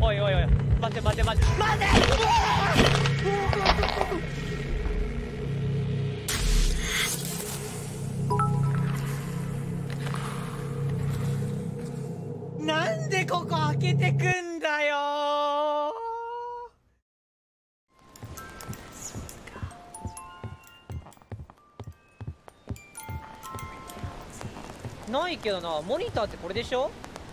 おいおいおい、待て待て待て待て。なんでここ開けてくんだよ。ないけどな。モニターってこれでしょ。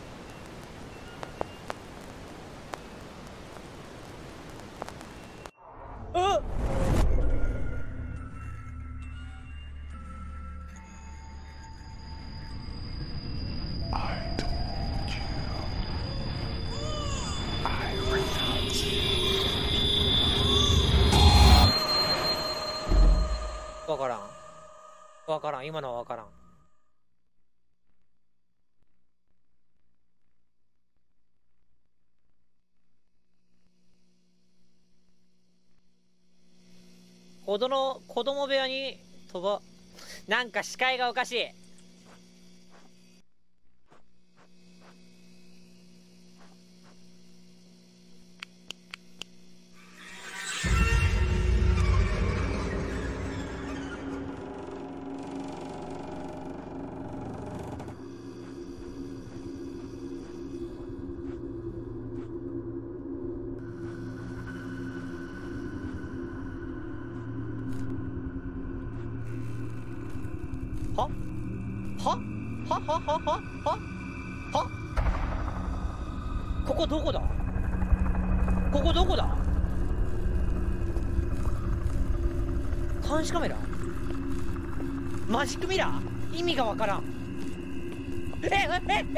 あっ、わからん。わからん。今のはわからん。子供部屋になんか視界がおかしい。ははははははは。ここどこだ。ここどこだ。監視カメラ、マジックミラー、意味がわからん。え。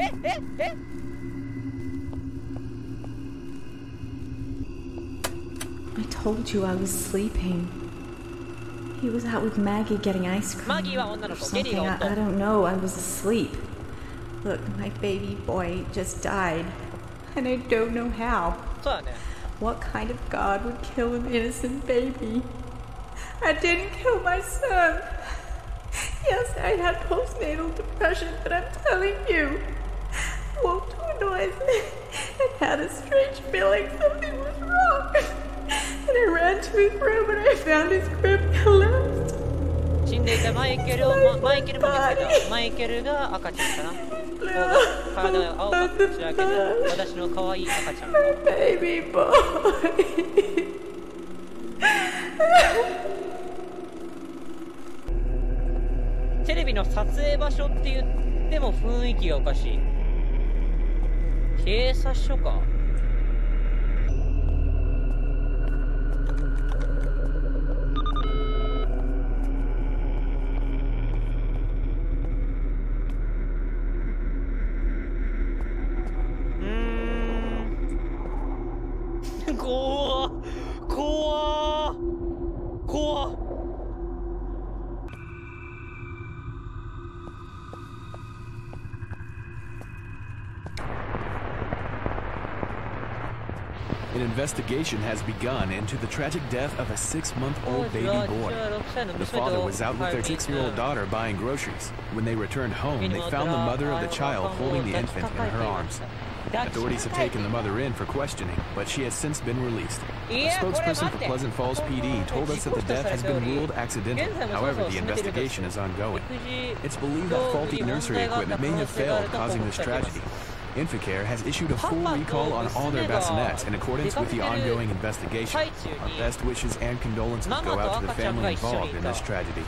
I told you I was sleeping. He was out with Maggie getting ice cream. マギーは女の子、ゲリー Something が I 夫。 don't know. I was asleep. Look, my baby boy just died, and I don't know how. そうだね。 What kind of God would kill an innocent baby? I didn't kill my son. Yes, I had postnatal depression, but I'm telling you, I woke to a noise and had a strange feeling something was wrong. And I ran to his room and I found his crib collapsed. 死んでいたマイケルを、マイケルも見つけた。マイケルが赤ちゃんかな。体が青く打ち明けた私の可愛い赤ちゃん。 My baby boy. テレビの撮影場所って言っても雰囲気がおかしい。警察署か。怖っ怖っ怖っ。 An investigation has begun into the tragic death of a 6-month-old baby boy. The father was out with their 6-year-old daughter buying groceries. When they returned home, they found the mother of the child holding the infant in her arms. Authorities have taken the mother in for questioning, but she has since been released. A spokesperson for Pleasant Falls PD told us that the death has been ruled accidental. However, the investigation is ongoing. It's believed that faulty nursery equipment may have failed, causing this tragedy. Inficare has issued a full recall on all their bassinets in accordance with the ongoing investigation. Our best wishes and condolences go out to the family involved in this tragedy.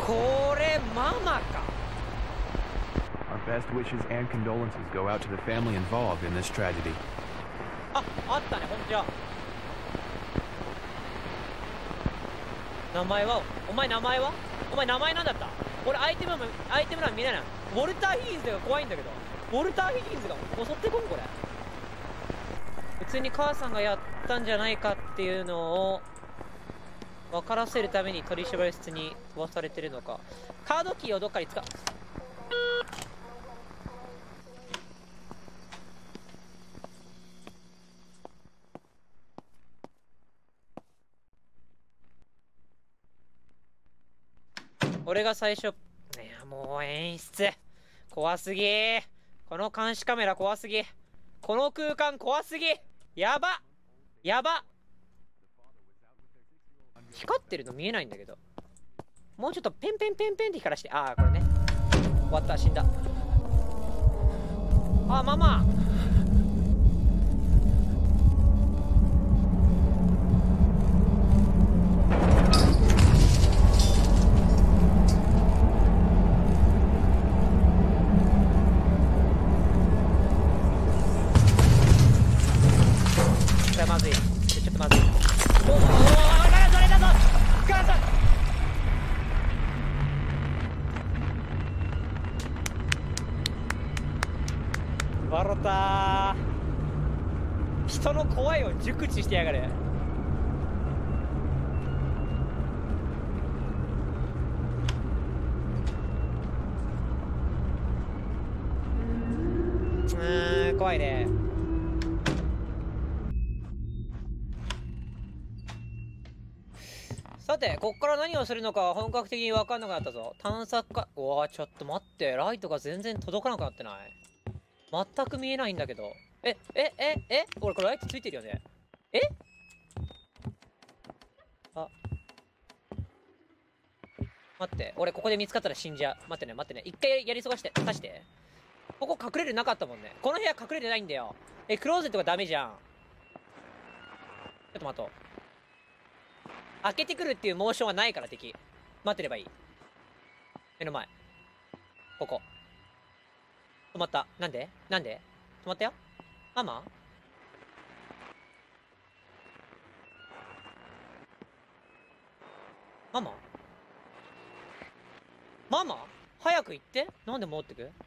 Our best wishes and condolences go out to the family involved in this tragedy. あったね、ほんとや。名前はお前名前はお前名前なんだった？俺アイテム欄見れない。ウォルター・ヒギンズが怖いんだけど。ウォルター・ヒギンズが襲ってこんこれ。普通に母さんがやったんじゃないかっていうのを分からせるために取り調べ室に飛ばされてるのか。カードキーをどっかに使う。俺が最初、いやもう演出怖すぎー。この監視カメラ怖すぎ。この空間怖すぎ。やばやば。光ってるの見えないんだけど、もうちょっとペンペンペンペンって光らして。ああこれね。終わった、死んだ。あママまずい。ちょっとまずい。おおそれだぞ母さん。笑ったー。人の怖いを熟知してやがる。怖いね。さて、こっから何をするのか本格的に分かんなくなったぞ。探索か。うわー、ちょっと待って。ライトが全然届かなくなってない？全く見えないんだけど。俺これライトついてるよね。あ。待って。俺ここで見つかったら死んじゃう。待ってね、待ってね。一回やり過ごして、刺して。ここ隠れるなかったもんね。この部屋隠れてないんだよ。クローゼットがダメじゃん。ちょっと待とう。開けてくるっていうモーションはないから敵。待ってればいい。目の前。ここ。止まった。なんで止まったよ。ママ早く行って。なんで戻ってく？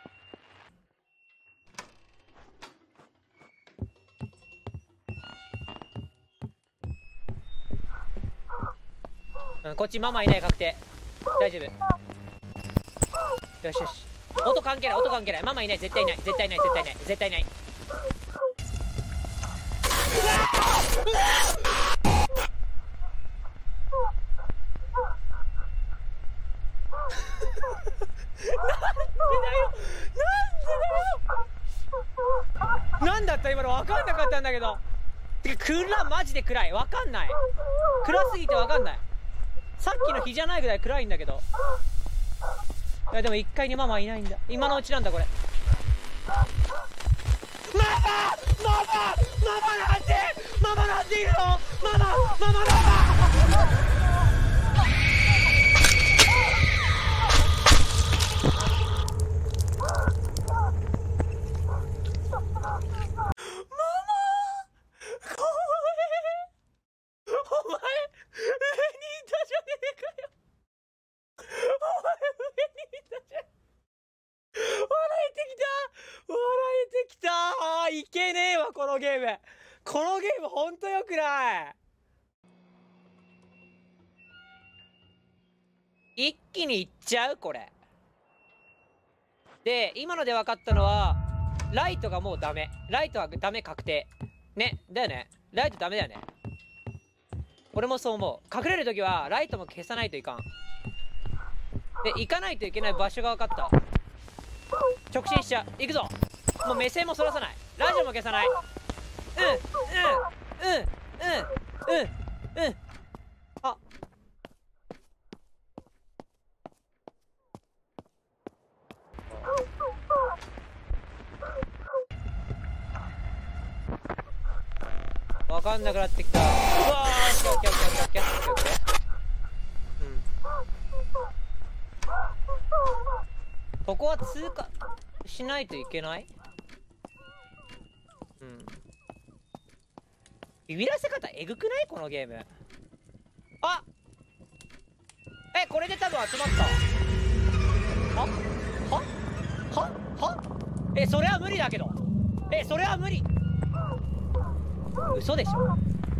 こっちママいない。確定。大丈夫。よしよし。音関係ない。ママいない。絶対いない。なんだった今の分かんなかったんだけど。てかマジで暗い。分かんない。暗すぎて分かんない。さっきの日じゃないぐらい暗いんだけど。いやでも1階にママいないんだ。今のうちなんだこれ。ママなんているの？ママいけねえわこのゲームほんとよくない。一気にいっちゃうこれで。今ので分かったのはライトがもうダメ。ライトはダメ確定ね。だよね。ライトダメだよね。俺もそう思う。隠れるときはライトも消さないといかん。で行かないといけない場所が分かった。直進しちゃう。行くぞ。もう目線もそらさない。 ラジオも消さない。あ、わかんなくなってきた。うわー、オッケーオッケーオッケーオッケーオッケーオッケーオッケー。ここは通過しないといけない。ビビらせ方えぐくない？このゲーム。あ、これで多分集まった。はそれは無理だけど。それは無理。嘘でしょ。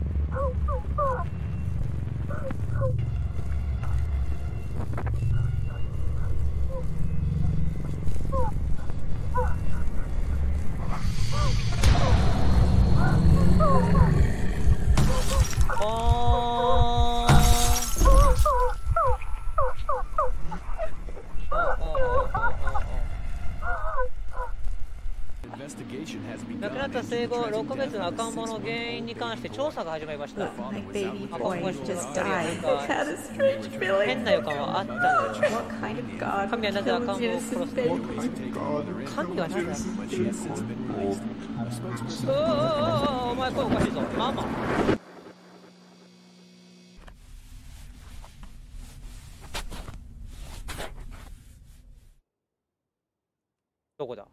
亡くなった生後6ヶ月の赤ん坊の原因に関して調査が始まりました。変な予感はあったのよ。神はなぜ赤ん坊を殺すの？神はなぜ？お前声おかしいぞ。ママ。どこだ？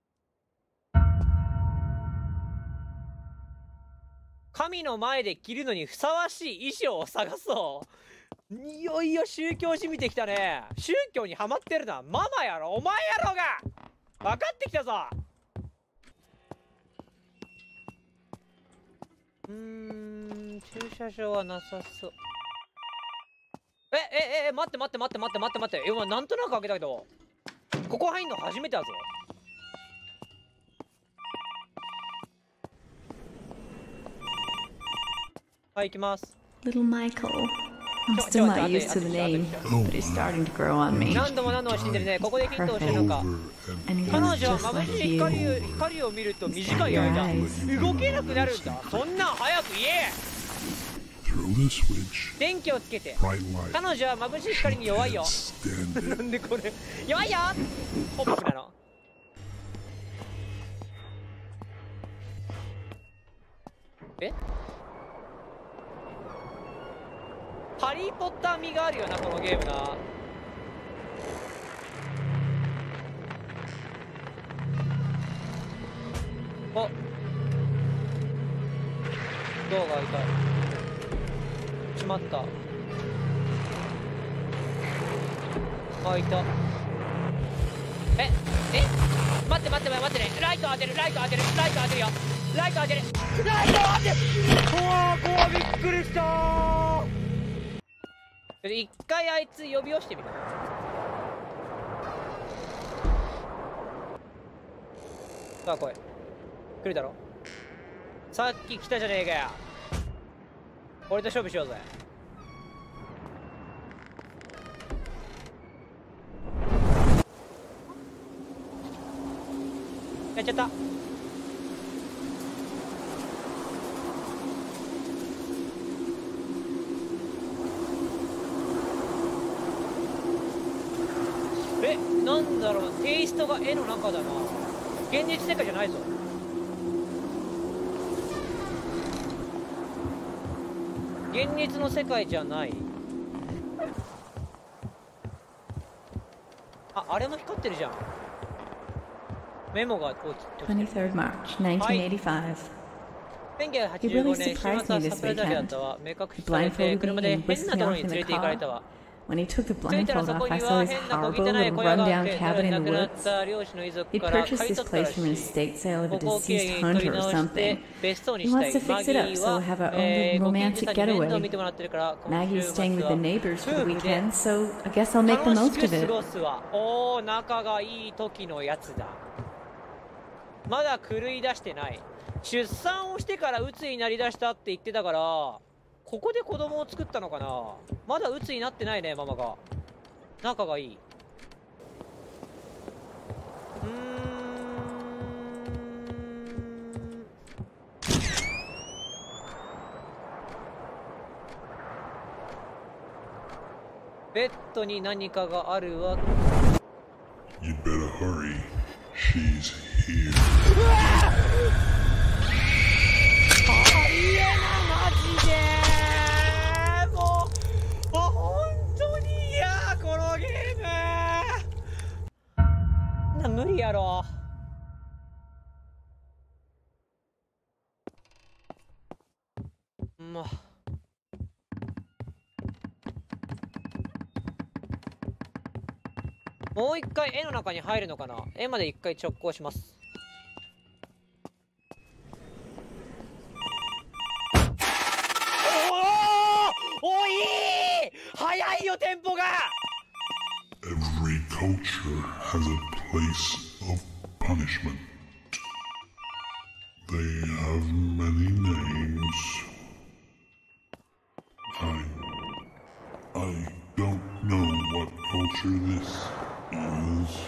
神の前で着るのにふさわしい衣装を探そう。いよいよ宗教じみてきたね。宗教にハマってるな。ママやろ、お前やろが分かってきたぞ。駐車場はなさそう。待って。今なんとなく開けたけど、ここ入んの初めてだぞ。はい、行きます。 Little Michael. I'm still not used to the name, but he's starting to grow on me. 何度も死んでるね。ここでヒントをしてるのか。彼女は眩しい光を見ると短い間動けなくなるんだ。そんなん早く言え。電気をつけて。彼女は眩しい光に弱いよ。なんでこれ弱いよ。ポップなの。ハリーポッター味があるよな、このゲームな。あ、ドアが開いた。しまった。開いた。待ってね。ライト当てるよ。ライト当てる。怖びっくりしたー。一回あいつ呼び寄してみる。さあ来い。来るだろ。さっき来たじゃねえかよ。俺と勝負しようぜ。やっちゃった。なんだろう、テイストが絵の中だな。現実世界じゃないぞ。現実の世界じゃない。あれも光ってるじゃん。メモが落ちてる。 23rd March 1985. 1985年、週末はサプライズだったわ。目隠しされて車で変なところに連れて行かれたわ。 When he took the blindfold off, I saw his horrible little rundown cabin in the woods. He'd purchased this place from an estate sale of a deceased hunter or something. He wants to fix it up, so we'll have our own little romantic getaway. Maggie's staying with the neighbors for the weekend, so I guess I'll make the most of it. おー、仲がいい時のやつだ。まだ狂い出してない。出産をしてから鬱になりだしたって言ってたから、ここで子供を作ったのかな。まだ鬱になってないね、ママが。仲がいい。 ベッドに何かがあるわ。 You better hurry. She's here. ありえな、マジでもう、本当に嫌、このゲーム。無理やろ。まあ。もう一回絵の中に入るのかな。絵まで一回直行します。おい、早いよテンポが。 Every culture has a place of punishment. They have many names. I don't know what culture this is.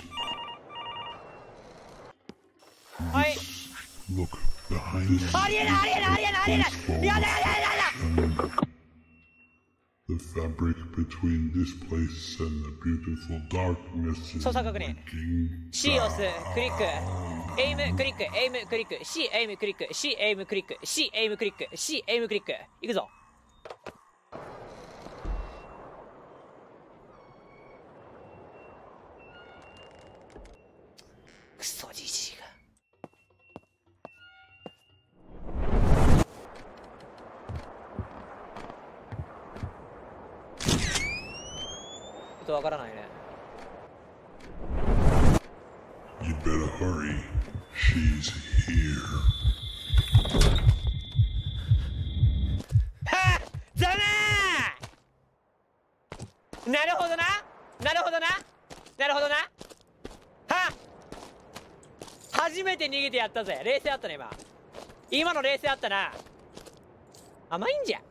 はい。 Look behind me. ありえない、ありえない、ありえない、ありえない。やだやだやだ。 The fabric between this place and the beautiful darkness is 操作確認。C 押す、クリック。エイムクリック、エイムクリック。C エイムクリック、C エイムクリック、C エイムクリック、C エイムクリック。いくぞ。クソじじいが。ちょっとわからないね。 You better hurry. She's here. はっ、ざまー。なるほどな、なるほどな、なるほどな。はっ、初めて逃げてやったぜ。冷静あったね今。今の冷静あったな。甘いんじゃ。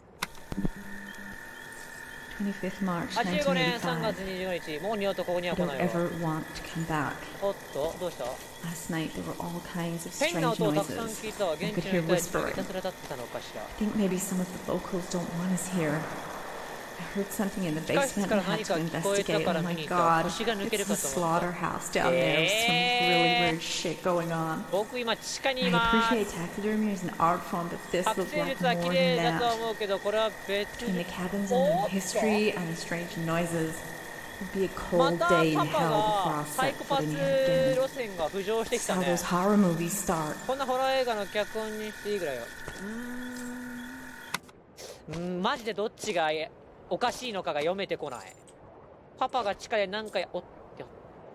25th March 85年3 1985. 月25日、もう二度とここには I 来 don't ないわ。 ever want to come back. おっと、どうした？ Last night there were all kinds of 変な strange 音をたくさん noises. 聞いたわ。 I 現 could 地 hear の人たちが whispering. ひたすら立ってたのかしら。 I think maybe some of the locals don't want us here. I heard something in the basement and had to investigate. Oh my god, it's the slaughterhouse down there with some really weird shit going on. 僕今地下にい I ます。 appreciate taxidermy as an art form, but this 剥 looked 製 like 術は more 綺麗 than だとは that. 思うけど、これは別 Between に。 the cabins and the history and the strange noises, it would be a ま cold た day in パパ hell が before サイ I コ set パ foot ス in here 路 again. 線が浮上してきた Saw ね。 those horror movies start. こんなホラー映画の脚本にしていいぐらいよ。マジでどっちがおかしいのかが読めてこない。パパが地下で何かおっよ。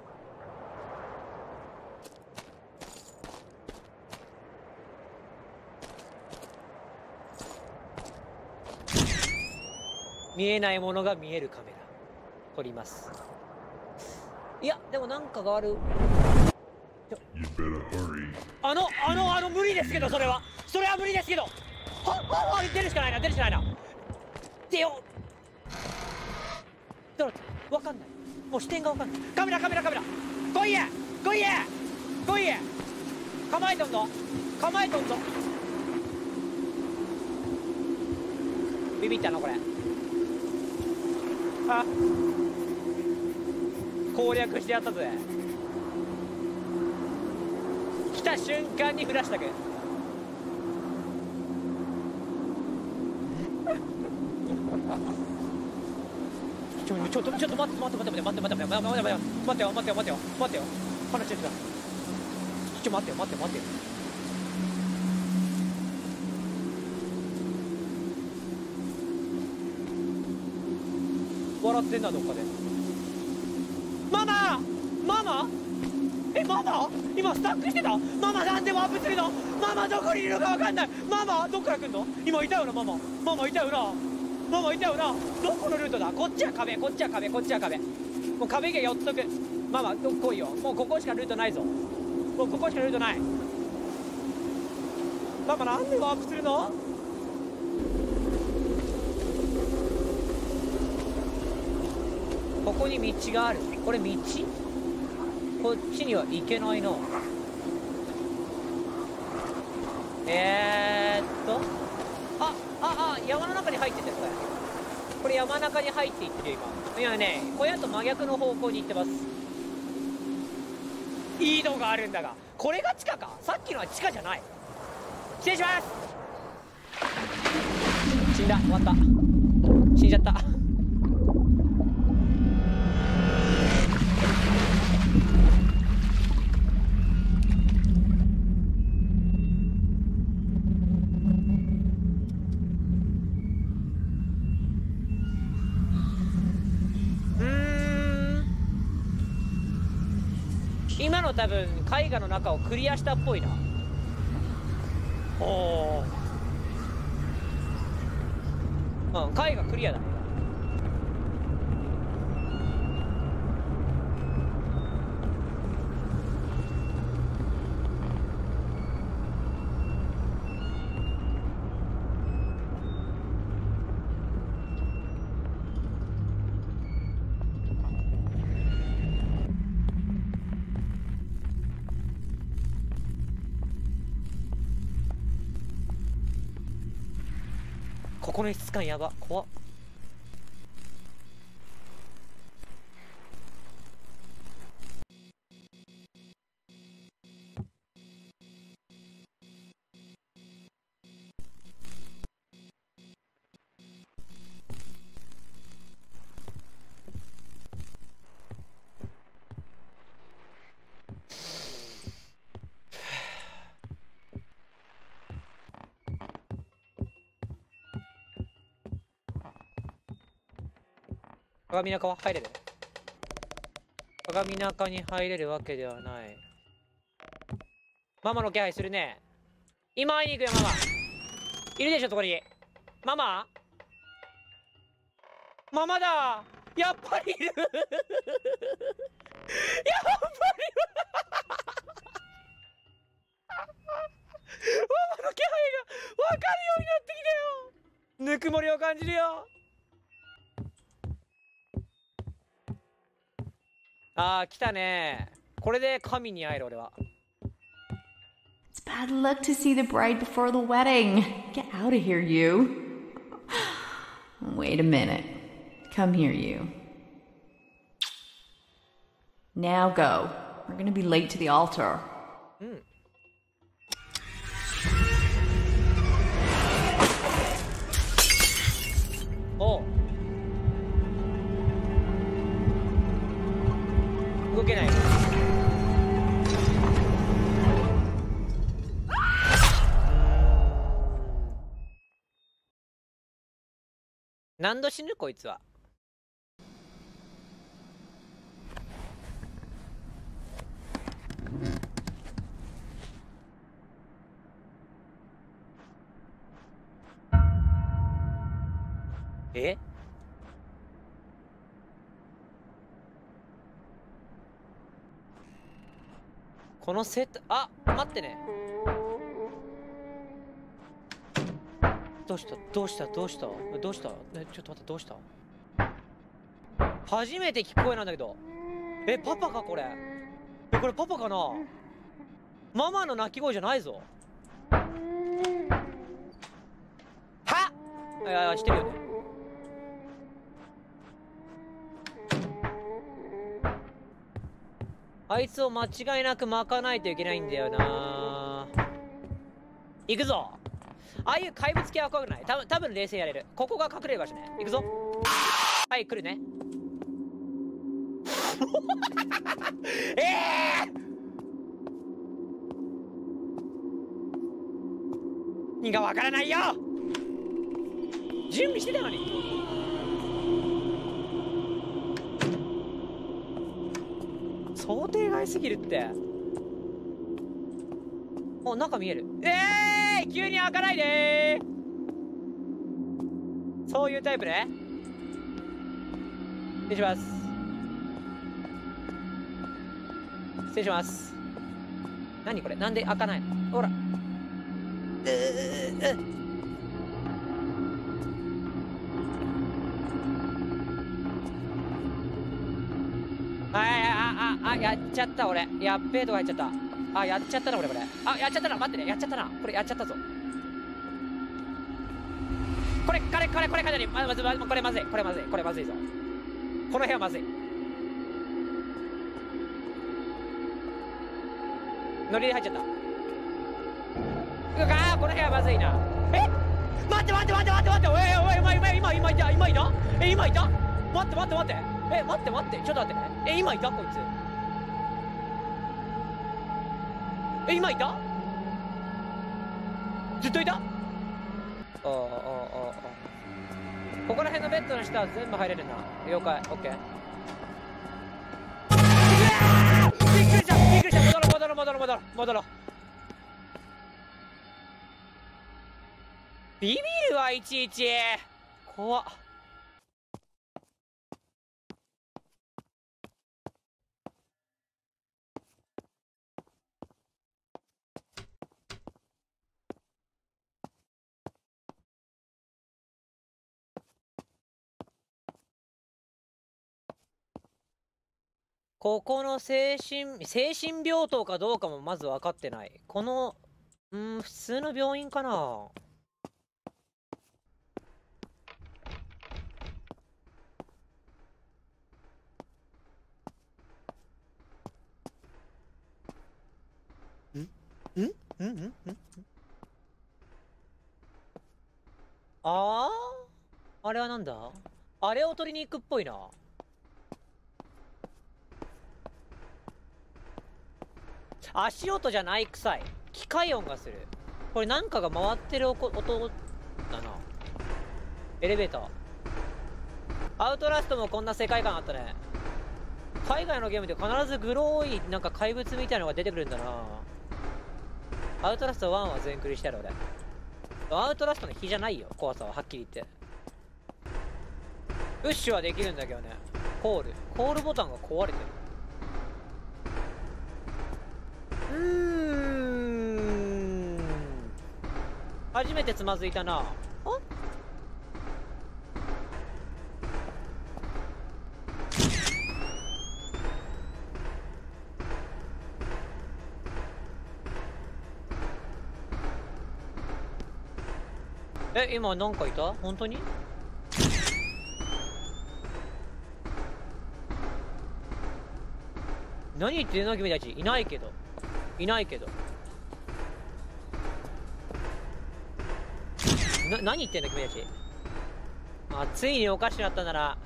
見えないものが見えるカメラ撮ります。いやでもなんかがある。 You better hurry. 無理ですけど、それは無理ですけど。出るしかないな、出るしかないな。出よう。わかんない。もう視点がわかんない。カメラ。来いや。構えとんぞ。ビビったなこれ。あ、攻略してやったぜ。来た瞬間にフラッシュだけ。ちょっと待ってよ。話してるだ。待ってよ。笑ってんなどっかで。ママ今スタックしてた。ママなんでワープするの。ママどこにいるのかわかんない。ママどっから来んの。今いたよな。ママいたよな。どこのルートだ。こっちは壁。もう壁が寄っとく。ママどこ来いよ。もうここしかルートないぞ。ママなんでワープするの。ここに道がある。これ道。こっちには行けないな。山の中に入っててこれ。 これ山中に入っていってるよ今。今ね小屋と真逆の方向に行ってます。いいのがあるんだが、これが地下か。さっきのは地下じゃない。失礼します。死んだ。終わった。死んじゃった。今の多分絵画の中をクリアしたっぽいな。おお、うん、絵画クリアだね。ここの質感やば。怖っ。鏡中は入れる？鏡中に入れるわけではない。ママの気配するね。今会いに行くよママ。いるでしょそこに。ママ？ママだ。やっぱりいる。やっぱりママの気配が分かるようになってきたよ。ぬくもりを感じるよ。あー来たね。これで神に会える俺は。 It's bad luck to see the bride before the wedding. Get out of here, you. Wait a minute. Come here, you. Now go. We're gonna be late to the altar. Oh. 動けない。何度死ぬこいつは。え？このセット、あ、待ってね。どうしたどうしたどうしたどうした、ね、ちょっと待って、どうした？初めて聞く声なんだけど。え、パパかこれ。え、これパパかな。ママの鳴き声じゃないぞ。はっ、いやしてるよね。あいつを間違いなく巻かないといけないんだよな。行くぞ。ああいう怪物系は怖くない。多分冷静やれる。ここが隠れる場所ね。行くぞ。はい、来るね。意味がわからないよ。準備してたのに。想定外すぎるって。お、中見える。急に開かないでー。そういうタイプね。失礼します。失礼します。何これ、なんで開かないの。ほら。やっちゃった俺。やっべえとかやっちゃった。あ、やっちゃったな俺これ。あ、やっちゃったな。待ってね、やっちゃったな。これやっちゃったぞ。 これかなりまずこれまずいぞ。この部屋まずい。ノリで入っちゃった。この部屋まずいな。待って、おい今いた。今いた。待って、ちょっと待ってね。今いたこいつ。今いた。ずっといた。ここら辺のベッドの下は全部入れるな。了解。オッケー。びっくりした。戻ろう。ビビるわ、いちいち。怖っ。ここの精神病棟かどうかもまず分かってない。この普通の病院かな。あれはなんだ。あれを取りに行くっぽいな。足音じゃない臭い。機械音がする。これなんかが回ってる音だな。エレベーター。アウトラストもこんな世界観あったね。海外のゲームで必ずグローいなんか怪物みたいなのが出てくるんだな。アウトラスト1は全クリしてやる俺。アウトラストの火じゃないよ、怖さははっきり言って。プッシュはできるんだけどね。コールボタンが壊れてる。初めてつまずいたな。今なんかいた？本当に？何言ってんの君たち。いないけど。何言ってんの君たち。ついにおかしくなったなら。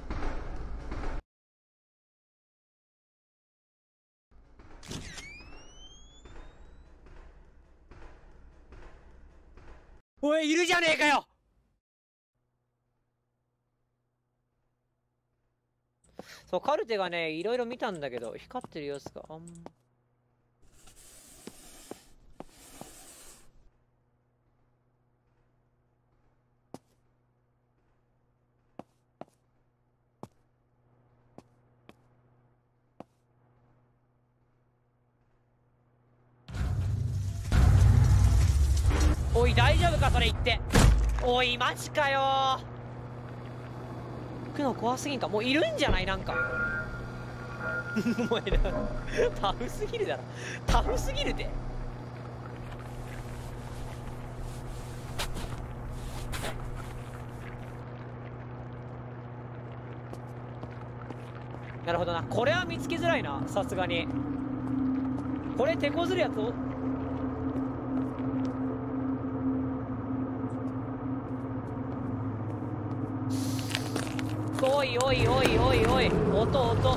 おい、いるじゃねえかよ。そう、カルテがね、いろいろ見たんだけど、光ってる様子がおい、大丈夫かそれ言って。おい、マジかよ。行くの怖すぎんか。もういるんじゃない？なんかお前らタフすぎるだろ。タフすぎるって。なるほどな。これは見つけづらいな、さすがに。これ手こずるやつを。おいおいおいおいおい、音。うわ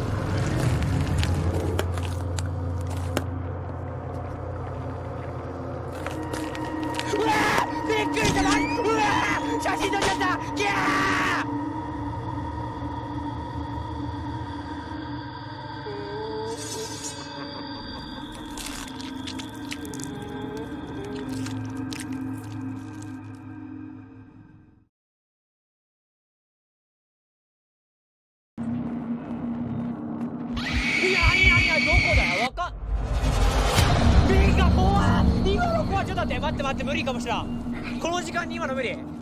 ー、びっくりした。うわー、写真撮っちゃった。ギャー。待って無理かもしらん。この時間に今の無理。